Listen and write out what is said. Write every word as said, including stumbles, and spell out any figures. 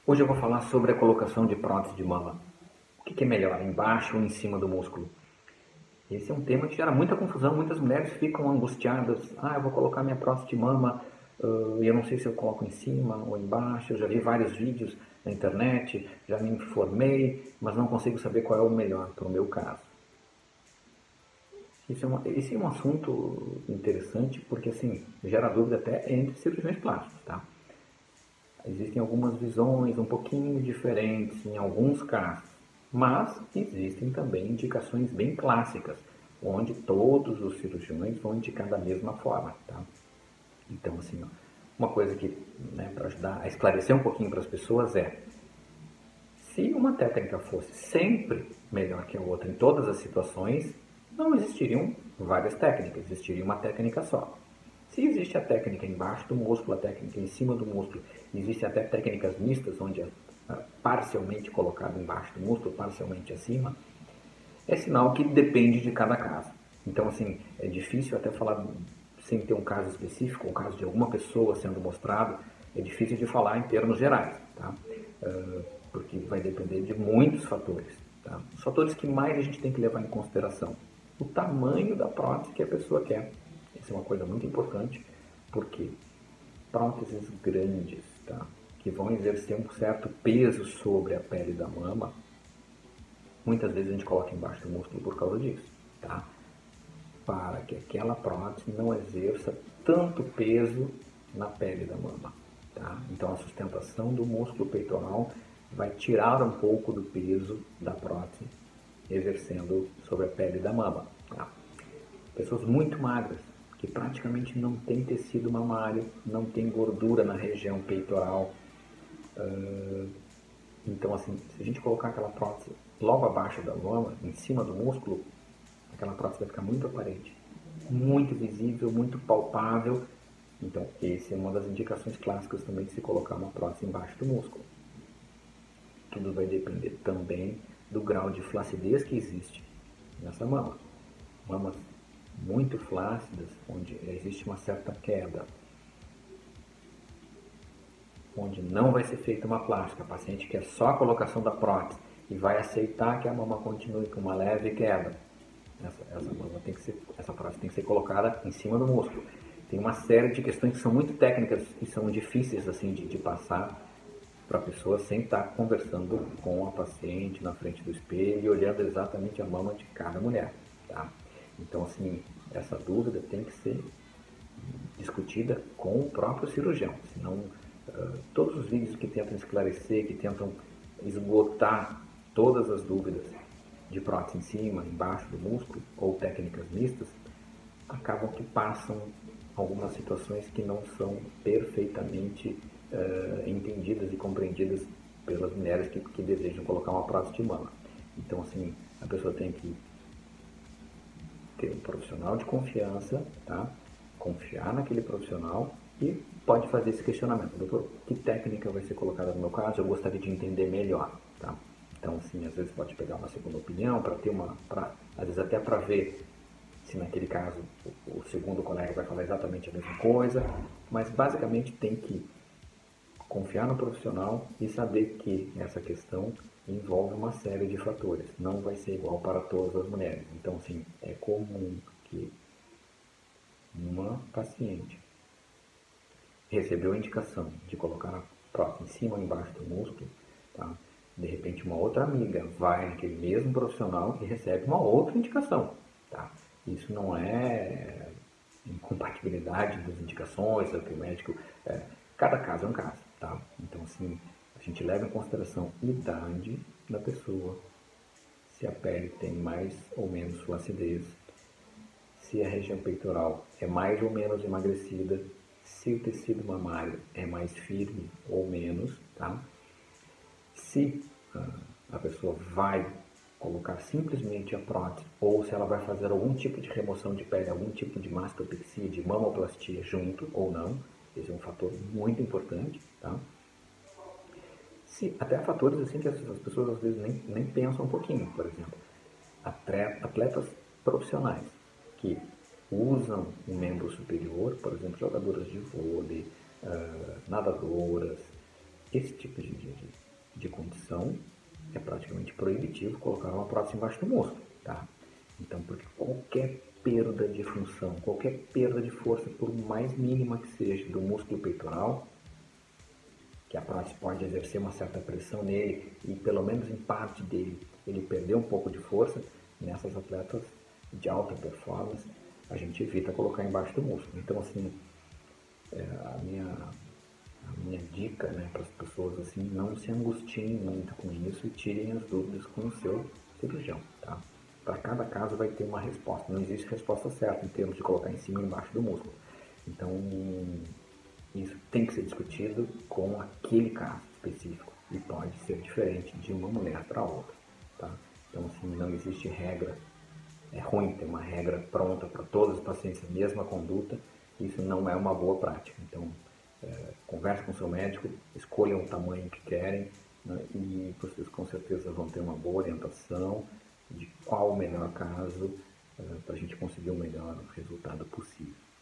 Hoje eu vou falar sobre a colocação de prótese de mama. O que é melhor, embaixo ou em cima do músculo? Esse é um tema que gera muita confusão, muitas mulheres ficam angustiadas. Ah, eu vou colocar minha prótese de mama e eu não sei se eu coloco em cima ou embaixo. Eu já vi vários vídeos na internet, já me informei, mas não consigo saber qual é o melhor para o meu caso. Esse é, uma, esse é um assunto interessante porque assim, gera dúvida até entre cirurgiões plásticos, tá? Existem algumas visões um pouquinho diferentes em alguns casos, mas existem também indicações bem clássicas, onde todos os cirurgiões vão indicar da mesma forma, tá? Então, assim, ó, uma coisa que, né, para ajudar a esclarecer um pouquinho para as pessoas é, se uma técnica fosse sempre melhor que a outra em todas as situações, não existiriam várias técnicas, existiria uma técnica só. Se existe a técnica embaixo do músculo, a técnica em cima do músculo, existem até técnicas mistas, onde é parcialmente colocado embaixo do músculo, parcialmente acima, é sinal que depende de cada caso. Então, assim, é difícil até falar, sem ter um caso específico, um caso de alguma pessoa sendo mostrado, é difícil de falar em termos gerais, tá? Uh, porque vai depender de muitos fatores, tá? Os fatores que mais a gente tem que levar em consideração: o tamanho da prótese que a pessoa quer. Isso é uma coisa muito importante, porque próteses grandes, tá, que vão exercer um certo peso sobre a pele da mama, muitas vezes a gente coloca embaixo do músculo por causa disso, tá? Para que aquela prótese não exerça tanto peso na pele da mama, tá? Então a sustentação do músculo peitoral vai tirar um pouco do peso da prótese exercendo sobre a pele da mama, tá? Pessoas muito magras, que praticamente não tem tecido mamário, não tem gordura na região peitoral. Uh, então, assim, se a gente colocar aquela prótese logo abaixo da mama, em cima do músculo, aquela prótese vai ficar muito aparente, muito visível, muito palpável. Então, essa é uma das indicações clássicas também de se colocar uma prótese embaixo do músculo. Tudo vai depender também do grau de flacidez que existe nessa mama. Mamas muito flácidas, onde existe uma certa queda, onde não vai ser feita uma plástica, a paciente quer só a colocação da prótese e vai aceitar que a mama continue com uma leve queda. Essa, essa, mama tem que ser, essa prótese tem que ser colocada em cima do músculo. Tem uma série de questões que são muito técnicas e são difíceis assim de, de passar para a pessoa sem estar conversando com a paciente na frente do espelho e olhando exatamente a mama de cada mulher, tá? Então, assim, essa dúvida tem que ser discutida com o próprio cirurgião, senão uh, todos os vídeos que tentam esclarecer, que tentam esgotar todas as dúvidas de prótese em cima, embaixo do músculo, ou técnicas mistas, acabam que passam algumas situações que não são perfeitamente uh, entendidas e compreendidas pelas mulheres que, que desejam colocar uma prótese de mama. Então, assim, a pessoa tem que ter um profissional de confiança, tá? Confiar naquele profissional e pode fazer esse questionamento: doutor, que técnica vai ser colocada no meu caso? Eu gostaria de entender melhor, tá? Então, assim, às vezes pode pegar uma segunda opinião para ter uma, pra, às vezes até para ver se naquele caso o, o segundo colega vai falar exatamente a mesma coisa, mas basicamente tem que confiar no profissional e saber que essa questão envolve uma série de fatores, não vai ser igual para todas as mulheres. Então, assim, é comum que uma paciente recebeu a indicação de colocar a prótese em cima ou embaixo do músculo, tá? De repente uma outra amiga vai naquele mesmo profissional e recebe uma outra indicação, tá? Isso não é incompatibilidade das indicações, é que o médico... É, cada caso é um caso, tá? Então, assim, a gente leva em consideração a idade da pessoa, se a pele tem mais ou menos flacidez, se a região peitoral é mais ou menos emagrecida, se o tecido mamário é mais firme ou menos, tá? Se uh, a pessoa vai colocar simplesmente a prótese ou se ela vai fazer algum tipo de remoção de pele, algum tipo de mastopexia, de mamoplastia junto ou não, esse é um fator muito importante, tá? Se, até fatores assim que as, as pessoas às vezes nem, nem pensam um pouquinho, por exemplo, atletas profissionais que usam um membro superior, por exemplo, jogadoras de vôlei, uh, nadadoras, esse tipo de, de, de condição é praticamente proibitivo colocar uma prótese embaixo do músculo, tá? Então, porque qualquer perda de função, qualquer perda de força, por mais mínima que seja, do músculo peitoral, que a prótese pode exercer uma certa pressão nele e pelo menos em parte dele ele perder um pouco de força, nessas atletas de alta performance a gente evita colocar embaixo do músculo. Então assim, é, a, minha, a minha dica, né, para as pessoas assim, não se angustiem muito com isso e tirem as dúvidas com o seu cirurgião, tá? Para cada caso vai ter uma resposta, não existe resposta certa em termos de colocar em cima e embaixo do músculo. Então isso tem que ser discutido com aquele caso específico e pode ser diferente de uma mulher para outra, tá? Então, assim, não existe regra. É ruim ter uma regra pronta para todos os pacientes, a mesma conduta. Isso não é uma boa prática. Então, é, converse com seu médico, escolham o tamanho que querem, né, e vocês com certeza vão ter uma boa orientação de qual o melhor caso, é, para a gente conseguir o melhor resultado possível.